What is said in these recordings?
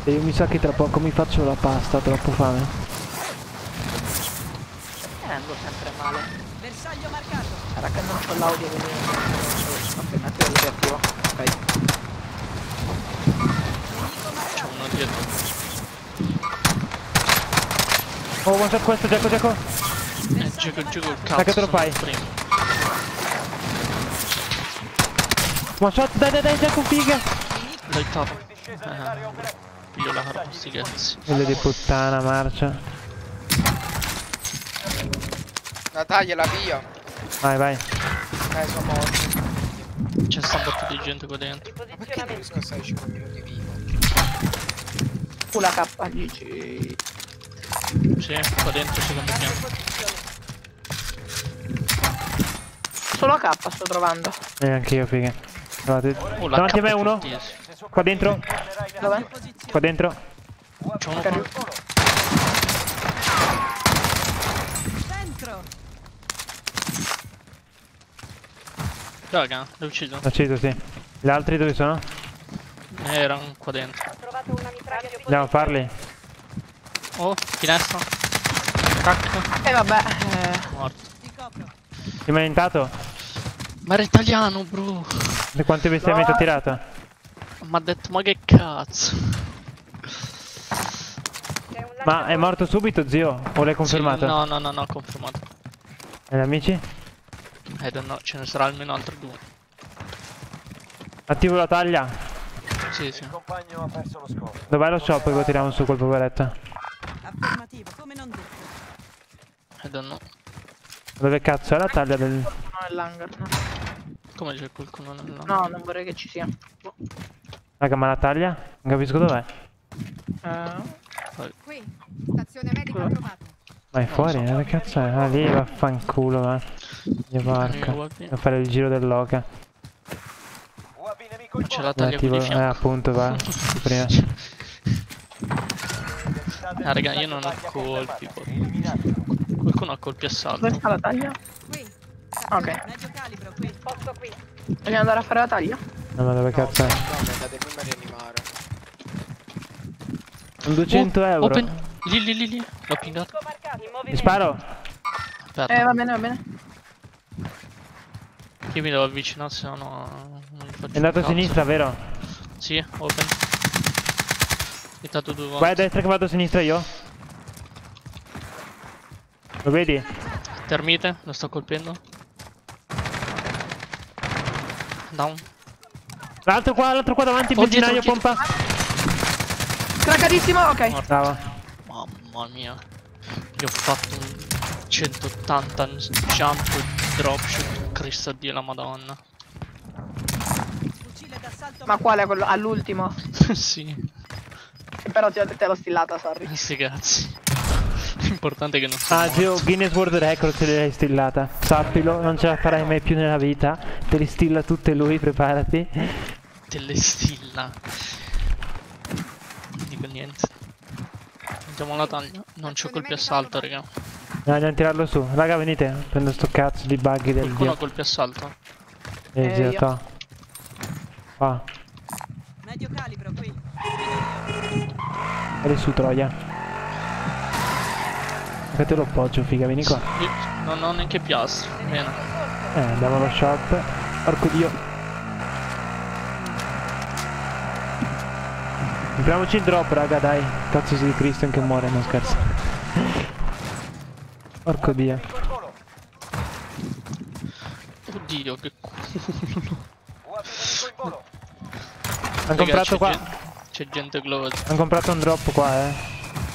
Io mi sa che tra poco mi faccio la pasta, ho troppo fame. Ando sempre male. Bersaglio marcato. Era che non c'ho l'audio, quindi non so. Ok, mettilo così attivo. Ok. C'è uno dietro. Oh, one shot questo, Giacomo, Giacomo. Gioco il Dai che te lo cazzo. fai. One shot, dai, Giacomo, figa. Dai tapo. Piglio la carta, sti cazzi. Figlio di puttana, marcia. La tagliala via. Vai. Sono morto. C'è sta botta di gente qua dentro. Ma perché non riesco a stare 5 minuti vivo? Pula K, GG. Sì, qua dentro secondo piano. Solo a K sto trovando. Anche io, figa. Guardate. Oh, la Davanti a me K è uno. fortissima. Qua dentro. Dov'è? Qua dentro. C'è uno qua. Dentro. Raga, l'ho ucciso. L'ho ucciso, sì. Gli altri dove sono? Erano qua dentro. Andiamo a farli. Oh, finestra. Tac. Vabbè. Morto. Ti copro. Ti mi hai intato? Ma era italiano, bro. E quante bestemmiette ha tirato? Ma ha detto, ma che cazzo. Ma è morto subito, zio? O l'hai confermato? Sì, no, confermato. E gli amici? No, ce ne sarà almeno altri due. Attivo la taglia. Sì. Dov'è lo shop che lo tiriamo su quel poveretto? Affermativo, come non detto. I don't know. Dove cazzo è la taglia del... No, nell'hangar. Come c'è qualcuno nella... No, non vorrei che ci sia. Raga, ma la taglia? Non capisco dov'è. Qui, stazione medica trovata. Vai fuori, dove cazzo è? Ah, lì vaffanculo, va. Dio porca. Devo fare il giro dell'oca. C'è la taglia qui Attivo... di fianco. appunto, va. Prima. Raga, io non ho colpi. Qualcuno ha colpi a salto. Dove sta la taglia? Qui. Ok. Mezzo calibro, qui. Posto qui. Vogliamo andare a fare la taglia? No, ma dove cazzo è? No, mi andate prima a rianimare. Un 200 euro. Open. Lì. L'ho pingato. Ti sparo? Aspetta. Va bene. Io mi devo avvicinare, se no non mi faccio È andato a un cazzo. sinistra, vero? Sì, open. Hitato 2 volte. Vai a destra che vado a sinistra io. Lo vedi? Termite, lo sto colpendo. Down. L'altro qua davanti, Oh, benzinaio, dietro. pompa. Craccatissimo, ok. Brava. Mamma mia. Io ho fatto un 180 jump dropshot. Cristo Dio la madonna. Fucile d'assalto. Ma quale quello? All'ultimo. Sì. Però te l'ho stillata, sorry. Sti cazzi. L'importante è che non sia Ah, morto. zio, Guinness World Record te l'hai stillata. Sappilo, non ce la farai mai più nella vita. Te li stilla tutte lui, preparati. Te le stilla. Non dico niente. Andiamo alla taglia. Non c'ho colpi a salto, raga. Andiamo a tirarlo su. Raga, venite. Prendo sto cazzo di buggy del Qualcuno ha dio. colpi a salto? Zio, io. to. Qua. Medio calibro, qui. Vieni su, Troia. Che te lo appoggio, figa, vieni qua. Io non ho neanche piastri. Bene. Andiamo allo shop. Porco dio. Compriamoci il drop, raga, dai. Cazzo di Christian che muore, non scherzo. Porco dio. Oddio, che culo. Han comprato qua. C'è gente close. Han comprato un drop qua,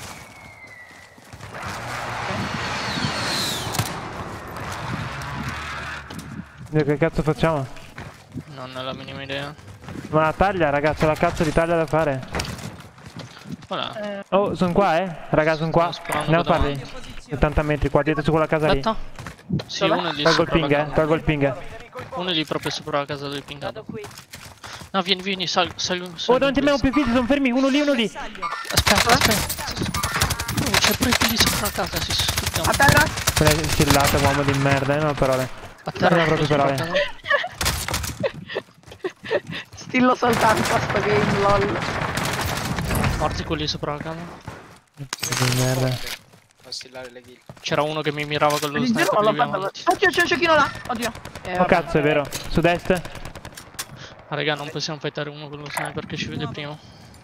Che cazzo facciamo? Non ho la minima idea. Ma la taglia, ragazzi, la cazzo di taglia da fare. Voilà. Oh, sono qua, Ragazzi, sono qua. Sparando Andiamo a da farli. 70 metri qua dietro su quella casa lì. Aspetta. Sì, uno è lì Tolgo il sopra la ping, casa. tolgo il ping. Uno è lì proprio sopra la casa dove pingato. No, vieni, sal. Oh, davanti a me un PvP, sono fermi, uno lì. Bersaglio. Aspetta. Oh, c'è pure quelli sopra la casa, si stupiamo. A terra? Se l'hai stillata, uomo di merda, non ho parole. A terra Non ho proprio sopra la parole. casa. Stillo soltanto a sto game, lol. Morti quelli sopra la camera. merda. Vacillare le kill. C'era uno che mi mirava con lo Di giro sniper non lì l'ho avanti. fatto. Oddio, c'è un cecchino là. Oddio. Oh cazzo, è vero. Sud-est. Ma raga, non possiamo fightare uno con lo sniper che ci vede prima.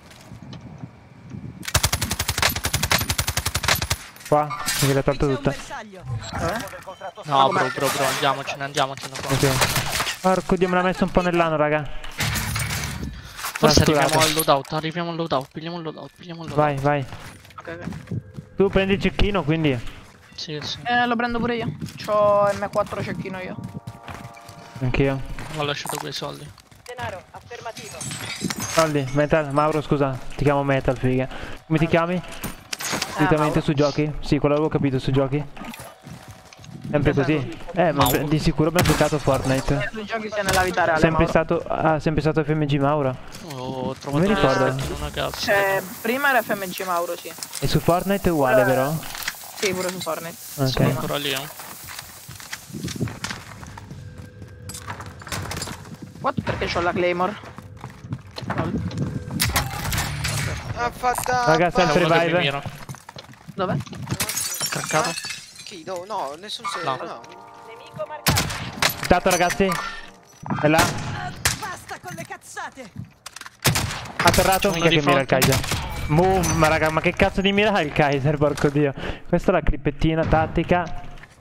Qua, mi l'ha tolto C'è un tutta. bersaglio. No, bro, andiamocene qua. Ok. Porco dio, me l'ha messo un po' nell'ano, raga. Forse Scusate. arriviamo al loadout, pigliamo il loadout. Vai, vai. Ok. Tu prendi il cecchino, quindi. Sì. Lo prendo pure io. C'ho M4 cecchino io. Anch'io. Ho lasciato quei soldi. Denaro, affermativo. Soldi, Metal, Mauro scusa, ti chiamo Metal, figa. Come ti chiami? Solitamente Mauro. su giochi? Sì, quello avevo capito, su giochi. Sempre così? Ma Mauro. di sicuro abbiamo giocato Fortnite. Sui giochi sia nella vita reale. Sempre Mauro. stato, sempre stato FMG Mauro. Ho trovato Non mi ricordo. in una cazzo. Cioè, prima era FMG Mauro, sì. E su Fortnite è uguale, vero? Sì, pure su Fortnite. Sono Ok. ancora lì, What? Perché c'ho la Claymore. Ah, fatta. Raga, C'è sempre uno che mi revive. mira. Dov'è? Craccato? Chi? No, nessun No. no. Nemico marcato. Stato ragazzi? È là? Basta con le cazzate. Atterrato? C'è uno Chi è di che mira il fronte. Kaiser? Ma raga, ma che cazzo di mira il Kaiser, porco dio. Questa è la crippettina tattica.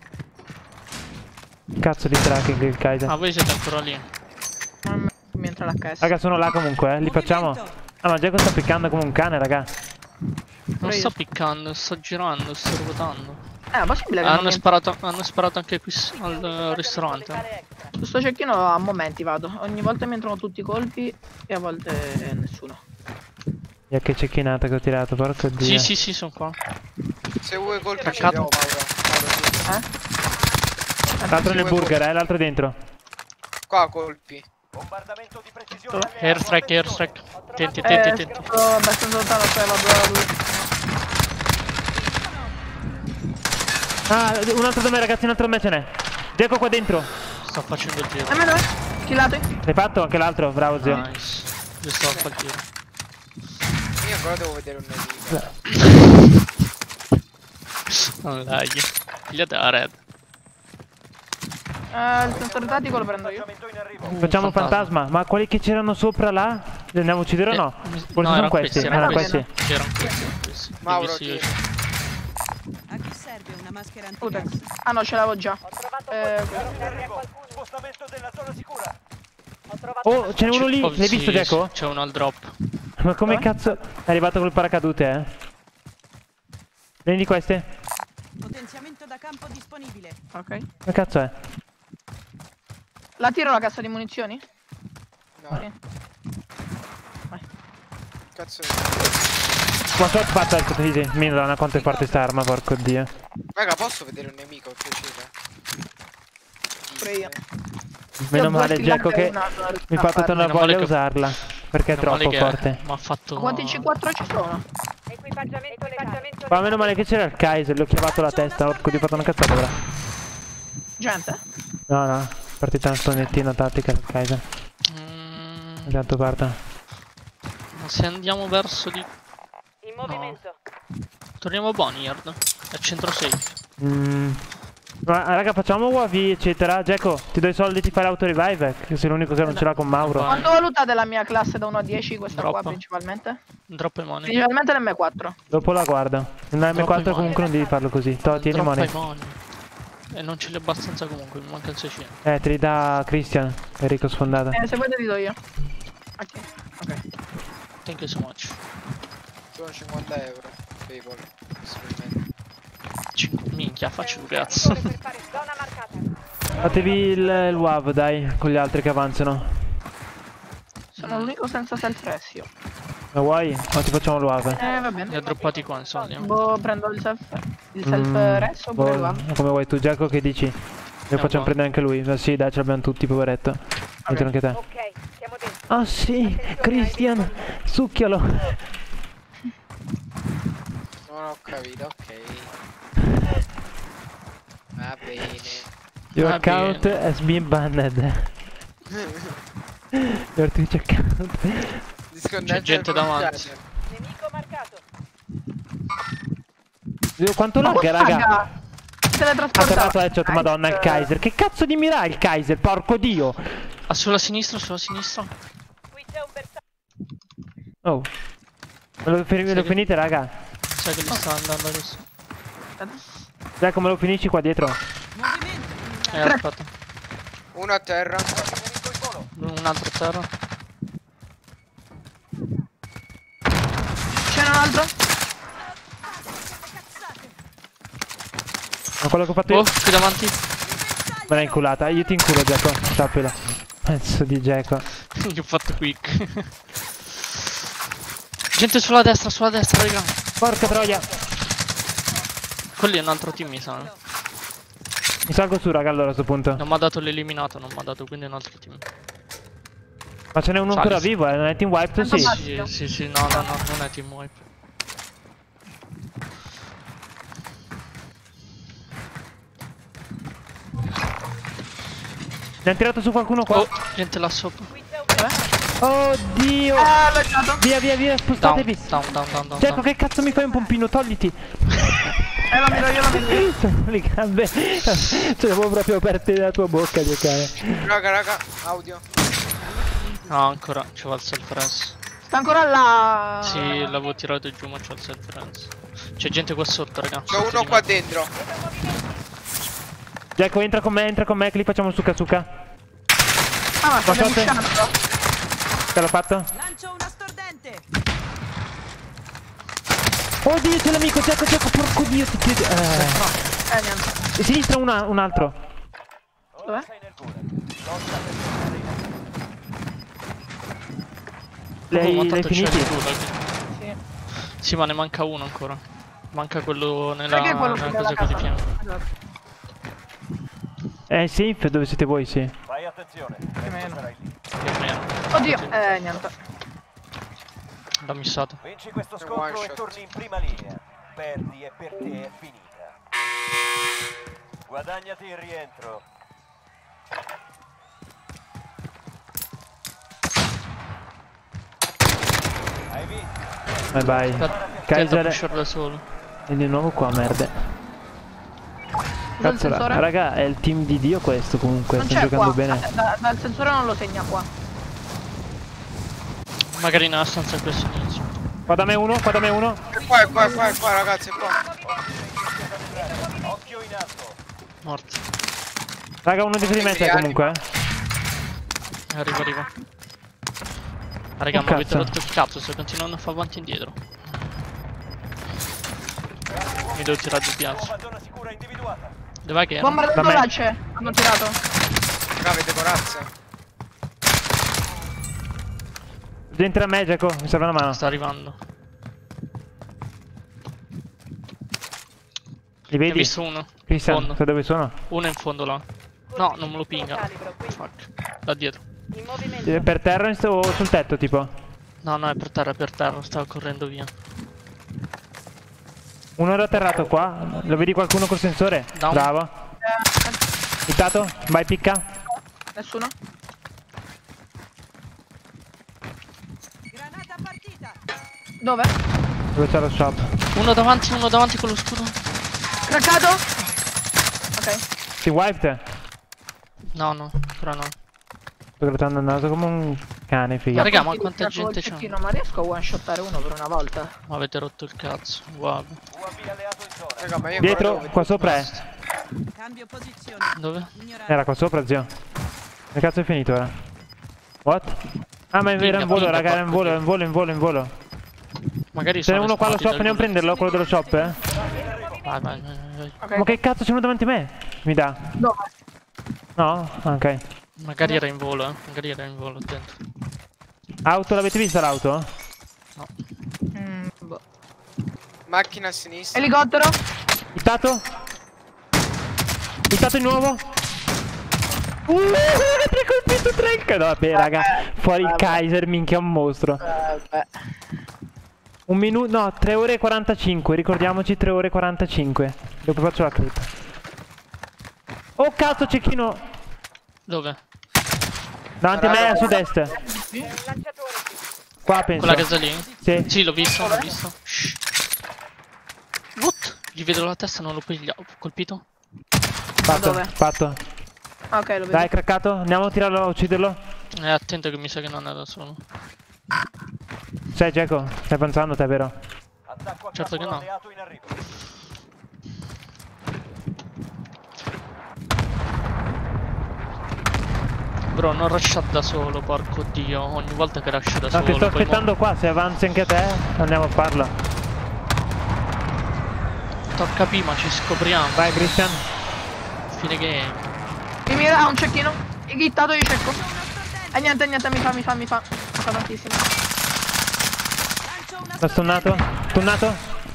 Cazzo di tracking il Kaiser. Ah, voi siete ancora lì. Mi entra l'HS. Raga, sono là comunque, li facciamo. Ah, ma Jaco sta piccando come un cane, raga. Non sto piccando, sto girando, sto ruotando. È possibile che non Hanno mi... sparato anche qui al ristorante. Su sto cecchino a momenti vado. Ogni volta mi entrano tutti i colpi e a volte nessuno. Io che cecchinata che ho tirato, porco dio. Sì, sono qua. Se vuoi colpi ce Craccato. li ho, Mauro. Mauro, L'altro nel Due burger, l'altro dentro. qua colpi. Airstrike. Tenti. Sto abbastanza lontano, cioè vado da lui. Ah, un altro da me ragazzi, un altro da me ce n'è. Jaco qua dentro. Sto facendo il giro. E me dove? Killato? L'hai fatto? Anche l'altro, bravo zio. Nice. Io sto a fare il giro. Io ancora devo vedere un nemico. Non laghi. Pigliate la red. Il sensore tattico lo prendo io. Facciamo fantasma. Ma quelli che c'erano sopra là? Li andiamo a uccidere o no? Forse sono questi. Erano questi. Erano questi. Mauro, Li ho visti tieni. io. A chi serve una maschera Oh, antigas? thanks. Ah no, ce l'avevo già. Oh, ce n'è uno lì. Oh, L'hai visto sì, Jaco? C'è uno al drop. Ma come cazzo? È arrivato col paracadute, Prendi queste? Potenziamento da campo disponibile. Ok. Che cazzo è? La tiro la cassa di munizioni? No, Sì. Vai. cazzo. Ma so fatta il easy. Madonna quanto è forte sta arma, porco dio. Raga, posso vedere un nemico, per piacere? Pure io. Meno Io male due Jaco che kill mi fa tutta una Meno male voglia che- usarla. Perché è Meno male troppo che forte. Mi ha fatto. Quanti C4 ci sono? Ma meno male che c'era il Kaiser, gli ho chiavato la testa, porco dio, ho fatto una cazzata ora. Gente? No, partita una stonettina tattica del Kaiser. Intanto parta. Ma se andiamo verso di. In movimento. Torniamo a Boneyard. È centro safe. Ma raga, facciamo UAV eccetera. Jaco, ti do i soldi, ti fai l'auto-revive, che sei l'unico che non ce l'ha con Mauro. Vai. Quanto valutate la mia classe da 1 a 10? Questa qua Drop. principalmente? Drop e money. Principalmente l'M4. Dopo la guardo. Nella Troppo M4 comunque non devi farlo così. Tieni Drop money. e money. E non ce l'ho abbastanza comunque, mi manca il 600. Te li dà Christian, Enrico sfondata. Se vuoi te li do io. Ok. Thank you so much. Sono 50 euro. PayPal. Possibilmente. Minchia, faccio un cazzo. Fatevi il WAV dai, con gli altri che avanzano. Sono l'unico senza self-res io. Lo vuoi? O ti facciamo il WAV? Va Li bene. ho droppati qua in soldi. Boh, prendo il self-res oppure il WAV. Come vuoi tu Jaco, che dici? Lo facciamo uguale. prendere anche lui. Ma sì dai, ce l'abbiamo tutti, poveretto. Mettono anche te. Ok, siamo dentro. Ah sì, Christian, succhialo. Non ho capito, ok. Va bene. Your Va account bene. has been banned. Your Twitch account. Disconnettere gente from davanti. chat. Nemico marcato. Quanto Ma larga, quanto raga? larga? Ha Teletrasportato. fermato headshot, madonna, il Kaiser. Che cazzo di mira il Kaiser, porco dio. Ah, sulla sinistra, sulla sinistra. Oh. Lo finite, raga? Sai che li sta andando adesso. Dai, come lo finisci qua dietro? Movimento. Aspetta. Uno a terra. Un altro a terra. C'era un altro? Ma quello che ho fatto io Oh, qui davanti. me l'ha inculata. Io ti inculo, Giacomo. Sappilo. Pezzo di Giacomo. Io ho fatto quick. Gente sulla destra, raga. Porca troia. Quelli è un altro team, mi sa. Mi salgo su, raga, allora a sto punto. Non mi ha dato l'eliminato, non mi ha dato quindi un altro team. Ma ce n'è uno Sali. ancora vivo, non è team wipe? Sì. Sì, no, non è team wipe. Ne hanno tirato su qualcuno qua. Oh, gente là sopra. Oddio. L'ho dato. Via, spostatevi. Down. Giacomo, che cazzo mi fai un pompino? Togliti. Lo miro io. Le gambe. Ce l'avevo proprio aperte dalla tua bocca, giocare. Raga, audio. No, ancora, ci va il self-res. Sta ancora là. Sì, l'avevo tirato giù ma c'ho il self-res. C'è gente qua sotto, raga. C'è uno qua dentro. Giacomo, entra con me, che li facciamo succa. Ah, ma stiamo Passate. uscendo. Te l'ho fatto? Lancio una stordente. Oddio, c'è l'amico, Giacomo, porco dio, ti chiedo. Niente. A sinistra un altro. Dov'è? L'hai finiti? Sì. Sì, ma ne manca uno ancora. Manca quello nella Perché quello cosa della qui di casa? fianco. Esatto. È safe dove siete voi, sì. Fai attenzione, Più o meno. sarai lì. Più o meno. Oddio, niente. L'ho missato. Vinci questo One scontro e shot. torni in prima linea. Perdi e per te è finita. Guadagnati il rientro. Hai vinto. Bye bye. Tenta Kaiser pusher da solo. è di nuovo qua, merda. Dal Cazzo, sensore? raga, è il team di Dio questo comunque, Non stanno c'è giocando qua. bene. Dal sensore non lo segna qua. Magari nella stanza questo inizio. Qua da me uno. È qua, ragazzi, è qua. Occhio in alto. Morto. Raga, uno di me c'è comunque, Arriva. Raga, Oh, ma avete cazzo. rotto il cazzo, sto continuando a fare avanti e indietro. Mi devo tirare di piazza. Nuova zona sicura individuata. Dov'è che era? Bombardato Da me. là c'è. Hanno tirato. Raga, avete corazza. Dentro a me, Giacomo, mi serve una mano. Sta arrivando. Li Ne ho vedi? visto uno. Cristian, Fondo. sai dove sono? Uno è in fondo là. No, non me lo pinga. Fuck. Da dietro. In movimento. Per terra o sul tetto, tipo? No, è per terra, stava correndo via. Uno era atterrato qua. Lo vedi qualcuno col sensore? Down. Bravo. Hittato? Vai, picca. Nessuno? Granata partita. Dove? Dove c'è lo shop? Uno davanti con lo scudo. Craccato? Ok. Si wiped? No, ancora no. Sto grattando il naso come un cane, figa. Ma raga, ma Io quanta tirato gente il c'è? cecchino, ma riesco a one-shottare uno per una volta? Ma avete rotto il cazzo. Guarda. UAV alleato in zona. Raga, ma io Dietro, ancora qua sopra è. Cambio posizione. Dove? Ignorante. Era qua sopra, zio. Che cazzo è finito ora? What? Ah, ma era in volo, Pinga, raga, era in porco volo, dio. in volo. Magari C'è sono uno qua allo spawnati shop, andiamo a da prenderlo, quello dello shop, eh? Vai. Ok. Ma che cazzo c'è uno davanti a me? Mi dà? Dove? No? Ok. Magari era in volo, attento. Auto, l'avete vista l'auto? Boh. Macchina a sinistra. Elicottero? Hittato? Hittato di nuovo? Tre colpito, tre. No, vabbè, raga. Fuori il Kaiser, minchia, è un mostro. Beh. Un minuto, no, 3 ore e 45. Ricordiamoci 3 ore e 45. Dopo faccio la clip. Oh cazzo, cecchino. Dove? Davanti a me, a sud-est. Qua penso. Quella casa lì? Sì. Sì, l'ho visto. Shh. What? Gli vedo la testa, non lo piglia. Colpito? Fatto, dove? fatto. Ah, ok, lo vedo. Dai, craccato. Andiamo a tirarlo, a ucciderlo. Attento che mi sa che non è da solo. Sei Geco? Stai pensando te, vero? Attacco a Certo che capo no. alleato in arrivo. Bro, non rushate da solo, porco dio. Ogni volta che rush da No, solo. ti sto poi aspettando qua, se avanzi anche te, andiamo a farlo. Tocca prima, ci scopriamo. Vai Christian. Fine game. Mi mira un cecchino. Ghittato io cecco. E niente, mi fa tantissimo. Lancio una L'ho stunnato. Stunnato.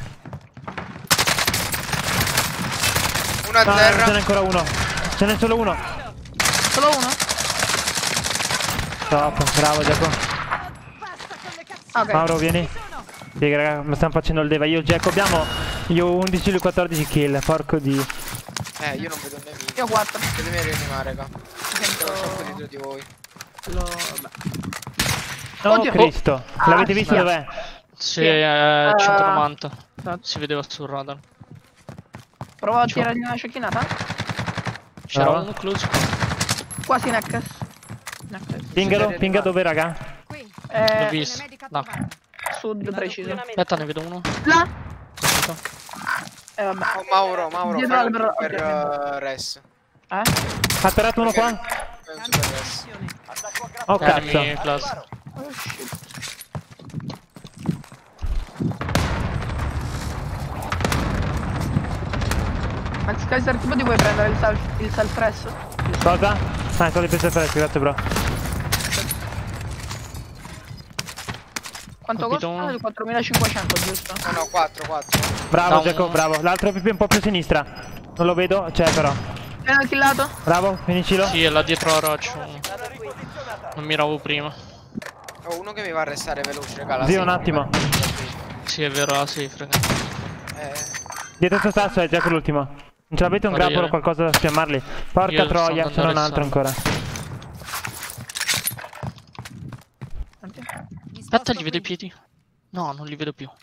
Uno a No, terra. ce n'è ancora uno. Ce n'è solo uno. Solo uno? Top, bravo Geco. Basta con le cazzate. Ah, ok. Mauro, vieni. Sì, raga, mi stanno facendo il deva. Io e Geco abbiamo. Io 11 e lui 14 kill. Porco di. Io non vedo nemici. Io 4. Vedetemi rianimare, raga. Sono troppo dietro di voi. Vabbè. No, Oddio. Cristo. L'avete visto sì. dov'è? Sì, 190. Esatto. Si vedeva sul radar. Provo a tirargli una cecchinata. C'era Bravo. uno close. Quasi Neckes. Pingalo, pinga dove, raga? Qui. L'ho visto. Medica No. attivata. Sud preciso. Aspetta, ne vedo uno. Là. Capito? Vabbè. Oh, Mauro, Dietro fai l'albero, un per ok. res. Eh? Ha tirato uno qua? Fai un super res. Posizione. Attacco a Oh grappa. Enemy cazzo. close. Oh shit. Max Kaiser, tipo ti vuoi prendere il self press? Cosa? Ah, sono di pezzi freschi, grazie bro. Quanto Capito costa? uno. 4500, giusto? No, 4. Bravo Da Geco, un- bravo. L'altro è più un po' più a sinistra. Non lo vedo, c'è però. Appena killato? Bravo, finiscilo. Sì, è là dietro la roccia. Sarà riposizionata. Non miravo prima. Ho uno che mi va a restare veloce, raga. la Zio, safe un attimo. mi va. Sì, è vero, la safe, raga. Dietro sto sasso è Geco l'ultimo. Non ce l'avete un Vado grappolo o io. qualcosa da spiammarli? Porca Io sto troia, andando ce n'è un a altro restare. ancora. Aspetta, gli vedo i piedi. No, non li vedo più.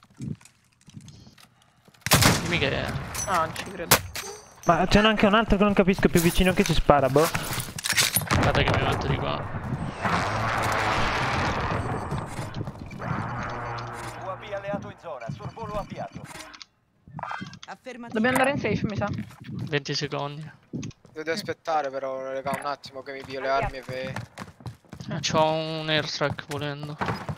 Dimmi che... No, non ci credo. Ma c'è anche un altro che non capisco più vicino che ci spara, boh. Aspetta che mi metto di qua. UAV alleato in zona. Sorvolo avviato. Affermativo. Dobbiamo andare in safe, mi sa. 20 secondi. Devo aspettare però, raga, un attimo che mi pio le armi e... C'ho un airstrike volendo.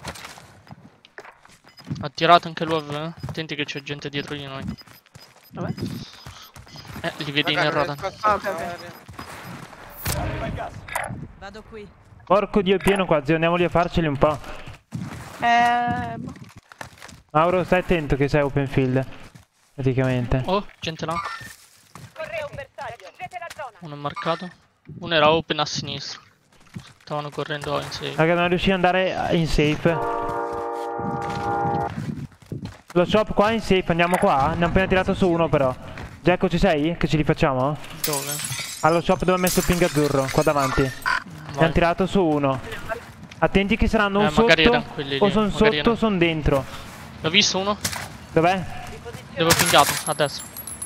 Ha tirato anche l'UAV, eh? Attenti che c'è gente dietro di noi. Vabbè. Li vedi Raga, nel non radar. riesco a Ah, ok, ok. saltare. Arriva il gas. Vado qui. Porco dio, è pieno qua, zio, andiamoli a farceli un po'. Boh. Mauro, stai attento che sei open field. Praticamente. Oh, gente là. Corre un bersaglio. Chiudete la zona. Uno è marcato. Uno era open a sinistra. Stavano correndo in safe. Raga, non riuscivo ad andare in safe. Lo shop qua è in safe, andiamo qua? Ne hanno appena tirato su uno però. Geco, ci sei? Che ci rifacciamo? Dove? Allo shop dove ha messo il ping azzurro, qua davanti. Ne Vai. hanno tirato su uno. Attenti che saranno o magari sotto, erano quelli o lì, sono magari sotto o erano. sono dentro. L'ho visto uno? Dov'è? Dove ho pingato, a destra.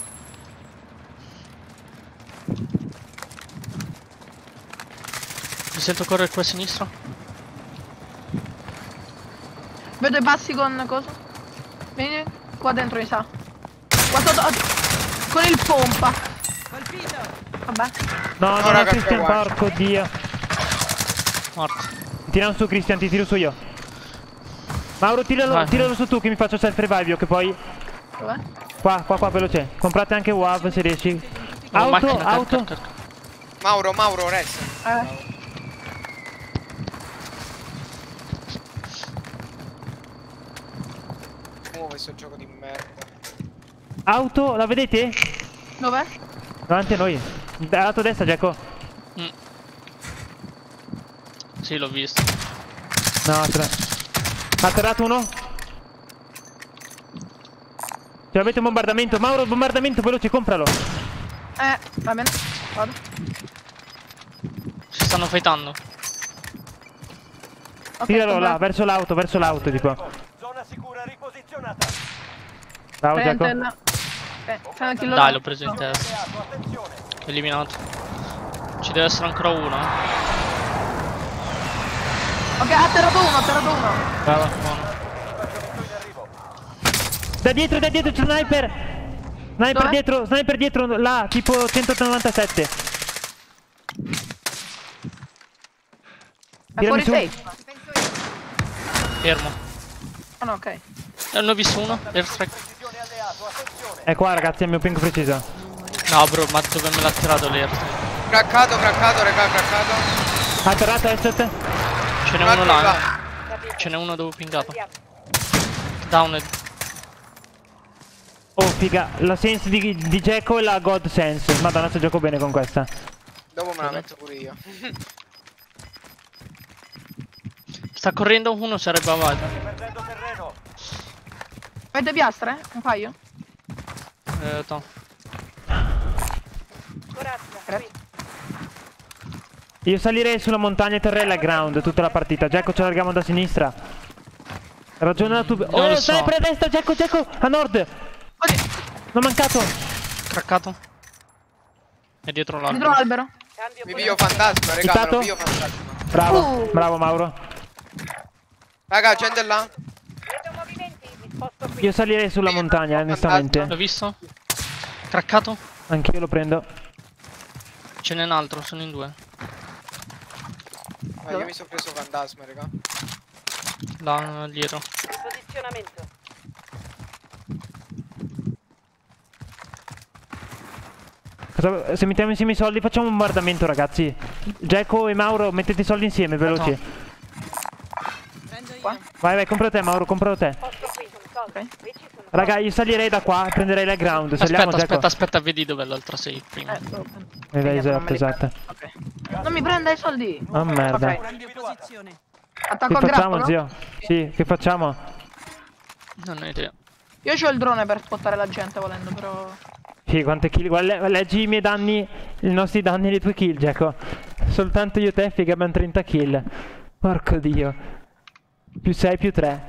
Mi sento correre qua a sinistra. Vedo i bassi con cosa? Vieni qua dentro, mi sa. Qua sotto. Con il pompa. Colpito. Vabbè. No, no, no, raga, Christian, che guarda. porco dio. Morto. Tirano su Christian, ti tiro su io. Mauro, Vai. tiralo su tu che mi faccio self revive io, che poi... Dov'è? Qua, veloce. Comprate anche WAV se riesci. Oh, Auto, macchina, auto. carica. Mauro, resta. Muove questo gioco di merda. Auto, la vedete? Dov'è? Davanti a noi. Dal lato destra, Geco. Sì, l'ho visto. No, ha atterrato uno? Ce l'avete un bombardamento? Mauro, bombardamento, veloce, compralo. Va bene. Vado. Si stanno fightando. Ok, Tiralo sto là, bene. verso l'auto, tipo. Zona sicura riposizionata. Bravo, Geco. Presente Fai un kill. Dai, l'ho preso in testa. Alleato, attenzione. Eliminato. Ci deve essere ancora uno, eh. Ok, ha atterrato uno. Bravo, buono. Giusto in arrivo. Da dietro c'è sniper. Dove? Sniper dietro, là, tipo 197. È Tirami fuori su. safe. Fermo. Ah no, ok. Ne ho visto uno. Airstrike. Precisione alleato, attenzione. È qua ragazzi, è il mio ping preciso. No, bro, ma dove me l'ha tirato l'airstrike? Craccato, raga, craccato. Atterrato headshot. Ce n'è Un altro uno là, là. Ce n'è uno dove ho pingato. Down. Oh figa, la sense di Gekko e la God sense. Madonna, se gioco bene con questa. Dopo me la metto pure io. Sta correndo uno, sarebbe avanti. Perdendo terreno. Avete piastre? Un paio? To. Grazie. Io salirei sulla montagna e terrei la ground tutta la partita. Gekko, ci allarghiamo da sinistra. Ragiona tu. Non Oh, lo so. sniper a destra, Gekko, a nord. Oddio, L'ho mancato. Craccato. È dietro dietro l'albero. l'albero. Mi pio fantasma, raga, me Citato? lo pio fantasma. Bravo, bravo Mauro. Raga, gente là. Io salirei sulla montagna, onestamente. L'ho visto? Craccato? Anch'io lo prendo. Ce n'è un altro, sono in due. Io mi sono preso fantasma, raga. Là, dietro. Posizionamento. Se mettiamo insieme i soldi facciamo un bombardamento ragazzi. Gekko e Mauro mettete i soldi insieme, veloci. Prendo io. Qua? Vai, compro te Mauro, compro te. Ok. Raga, io salirei da qua, prenderei la ground. Saliamo, Aspetta, vedi dov'è l'altra safe prima. Esatto. Ok. Non mi prenda i soldi. Oh merda. Ok. Cambio posizione. Attacco Che a facciamo, grappolo? zio? Sì, che facciamo? Non ho idea. Io c'ho il drone per spottare la gente volendo, però. Sì, quante kill. Guarda, leggi i miei danni, i nostri danni e le tue kill, Gekko. Soltanto io e te, figa, abbiamo 30 kill. Porco dio. Più 6, più 3.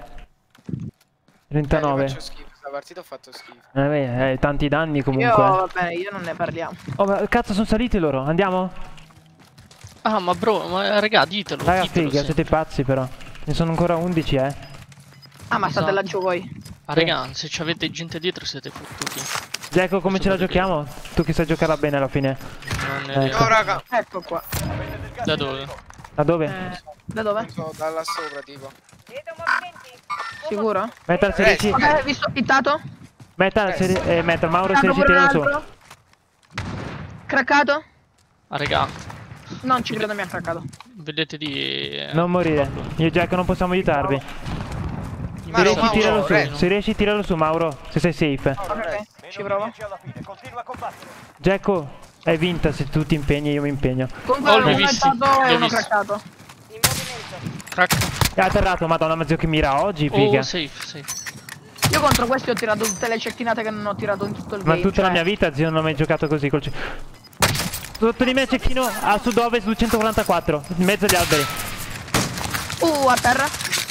39. Faccio schifo, sta partita ho fatto schifo. Tanti danni Io, comunque. va bene, io non ne parliamo. Oh, ma cazzo, sono saliti loro. Andiamo? Ah, ma bro, ma raga, ditelo. Raga, ditelo figa, se- siete pazzi però. Ne sono ancora 11, Ah, ma state Esatto. laggiù voi. Ah, raga, se ci avete gente dietro siete fottuti. Gekko, come ce la Questo giochiamo? Tu che sai giocarla bene alla fine. Non ne ho idea. No, raga, Ecco qua. Da dove? Da dove? Da dove? non so, da là sopra, tipo. Sicuro? Metal, se riesci. Ok, visto, hittato. Metal, Mauro, se Craccato riesci pure un tiralo su. altro. Craccato? Ah, raga, Non ci credo mi ha craccato. vedete di... Non morire. Io e Gekko non possiamo aiutarvi. Ma Se no, riesci, tiralo su. Mauro, Se riesci, tiralo su, Mauro. Se sei safe. Ok, ci provo. Alla fine. Continua a combattere. Gekko, hai vinta se tu ti impegni, io mi impegno. Comunque Oh, li ho uno visti, hittato li e ho uno visti. craccato. Crack. È atterrato, madonna, ma zio che mira oggi, figa. Oh, safe. Io contro questi ho tirato tutte le cecchinate che non ho tirato in tutto il Ma game. tutta la cioè. mia vita, zio, non ho mai giocato così col Sotto di me cecchino a sud-ovest 244, in mezzo agli alberi. A terra.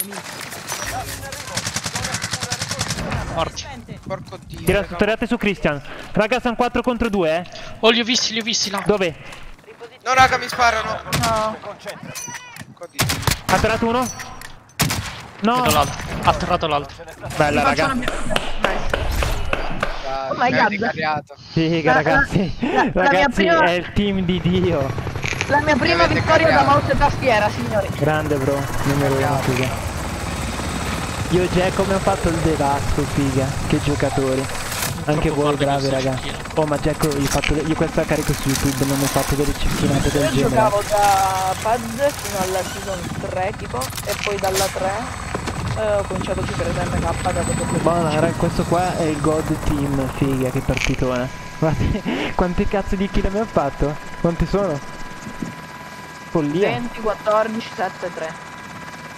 Morti. Porco dio. raga. Tirate su Christian. Raga, sono 4 contro 2, eh. Oh, li ho visti là. Dove? No, raga, mi sparano. No. Concentrati. Porco dio. Ha atterrato uno? No. Vedo l'altro. Ha atterrato l'altro. Bella, Faccio raga. una mia- Nice. Dai, Oh my mi hai God. ricariato. Figa, La- ragazzi. la mia Ragazzi, prima- è il team di Dio. La mia prima avete vittoria da cagato. mouse e tastiera, signori. Grande, bro. Numero 1, figa. Io e Gekko abbiamo fatto il devasto, figa. Che giocatori. Anche Troppo voi forte bravi, questo raga. cecchino. Oh, ma Gekko, io questa carico su YouTube, non ho fatto delle cecchinate del Io genere. giocavo da pad fino alla season 3 tipo e poi dalla 3 ho cominciato a giocare da MK da dopo Buona, raga, questo qua è il God Team, figa, che partitona. Guardate, quante cazzo di kill abbiamo fatto? Quanti sono? Follia. 20, 14, 7, 3.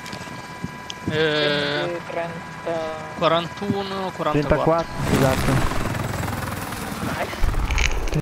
41, 44. 34, esatto.